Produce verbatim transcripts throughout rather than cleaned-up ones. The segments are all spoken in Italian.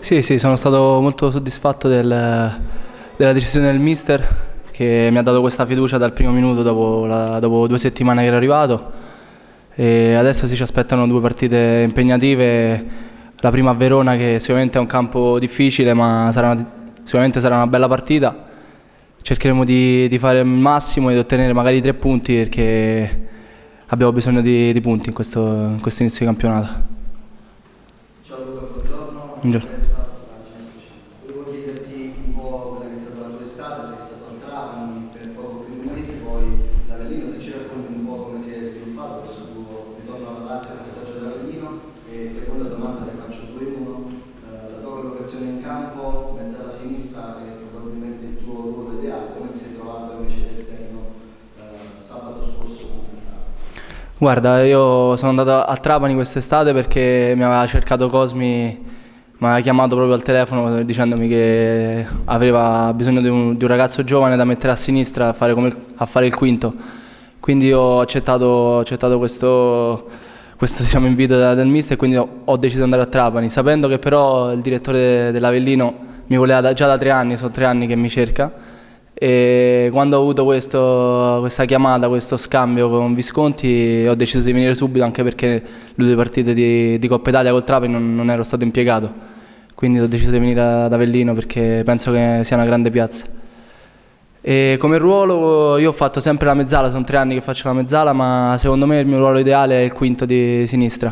Sì, sì, sono stato molto soddisfatto del, della decisione del mister che mi ha dato questa fiducia dal primo minuto dopo, la, dopo due settimane che ero arrivato e adesso si ci aspettano due partite impegnative, la prima a Verona che sicuramente è un campo difficile ma sarà una, sicuramente sarà una bella partita, cercheremo di, di fare il massimo e di ottenere magari tre punti perché abbiamo bisogno di, di punti in questo, in questo inizio di campionato. Ciao Luca, buongiorno. Buongiorno. Volevo chiederti un po' quella che è stata la tua estate, sei stato a Trapani per poco più di un mese, poi da Avellino, se ci racconti un po' come si è sviluppato questo tuo ritorno alla Lazio, il passaggio da Avellino. E seconda domanda che faccio due in uno, eh, la tua collocazione in campo, mezzala sinistra è probabilmente il tuo ruolo ideale, come ti sei trovato invece da esterno eh, sabato scorso con Trapani? Guarda, io sono andato a Trapani quest'estate perché mi aveva cercato Cosmi, mi aveva chiamato proprio al telefono dicendomi che aveva bisogno di un, di un ragazzo giovane da mettere a sinistra a fare, come, a fare il quinto. Quindi io ho accettato, ho accettato questo, questo diciamo, invito da, del mister e quindi ho, ho deciso di andare a Trapani, sapendo che però il direttore dell'Avellino mi voleva da, già da tre anni, sono tre anni che mi cerca. E quando ho avuto questo, questa chiamata, questo scambio con Visconti ho deciso di venire subito anche perché le due partite di, di Coppa Italia col Trapani non, non ero stato impiegato, quindi ho deciso di venire ad Avellino perché penso che sia una grande piazza. E come ruolo io ho fatto sempre la mezzala, sono tre anni che faccio la mezzala, ma secondo me il mio ruolo ideale è il quinto di sinistra.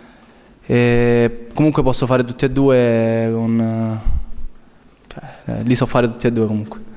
E comunque posso fare tutti e due, con, cioè, li so fare tutti e due comunque.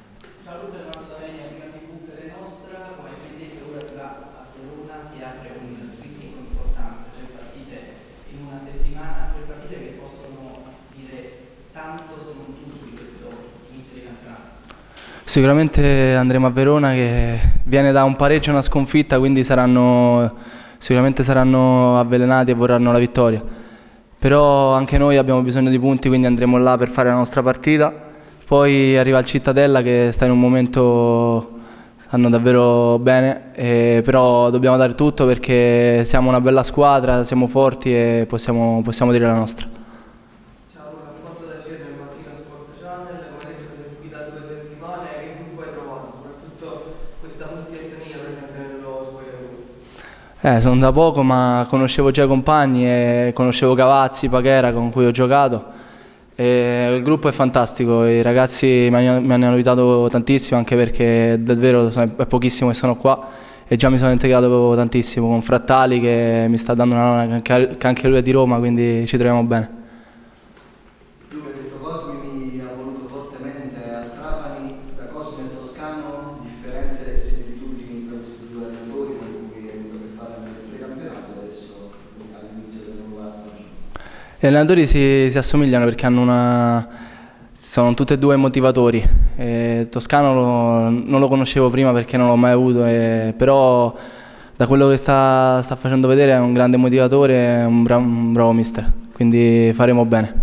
Sicuramente andremo a Verona che viene da un pareggio e una sconfitta, quindi saranno, sicuramente saranno avvelenati e vorranno la vittoria. Però anche noi abbiamo bisogno di punti, quindi andremo là per fare la nostra partita. Poi arriva il Cittadella che sta in un momento, stanno davvero bene, eh, però dobbiamo dare tutto perché siamo una bella squadra, siamo forti e possiamo, possiamo dire la nostra. Eh, sono da poco ma conoscevo già i compagni, e conoscevo Cavazzi, Paghera con cui ho giocato. E il gruppo è fantastico, i ragazzi mi hanno, mi hanno aiutato tantissimo anche perché davvero è pochissimo che sono qua e già mi sono integrato tantissimo con Frattali che mi sta dando una mano, che anche lui è di Roma, quindi ci troviamo bene. Tu hai detto Cosmi mi ha voluto fortemente al Trapani, da Cosmi al Toscano, differenze e similitudini tra questi due allenatori con cui hai avuto a che fare nel precampionato e adesso all'inizio della nuova stagione? Gli allenatori si, si assomigliano perché hanno una, sono tutti e due motivatori. E Toscano lo, non lo conoscevo prima perché non l'ho mai avuto, e, però da quello che sta, sta facendo vedere è un grande motivatore e un, bra un bravo mister, quindi faremo bene.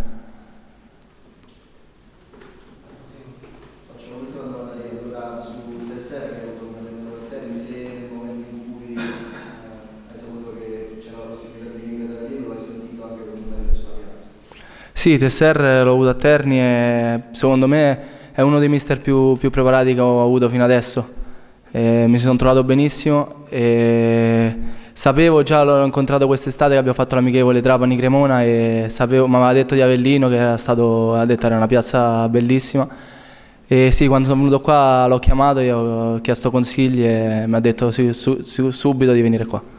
Faccio l'ultima domanda di allora su Tesser, che hai avuto un allenatore del tennis, e nel momento in cui eh, hai saputo che c'era la possibilità di venire da Avellino, lo hai sentito anche con il parere sulla piazza? Sì, Tesser l'ho avuto a Terni e secondo me è uno dei mister più, più preparati che ho avuto fino adesso. E mi sono trovato benissimo e sapevo, già l'ho incontrato quest'estate che abbiamo fatto l'amichevole Trapani-Cremona e sapevo, mi aveva detto di Avellino che era stato, ha detto era una piazza bellissima. E sì, quando sono venuto qua l'ho chiamato e ho chiesto consigli e mi ha detto su, su, su, subito di venire qua.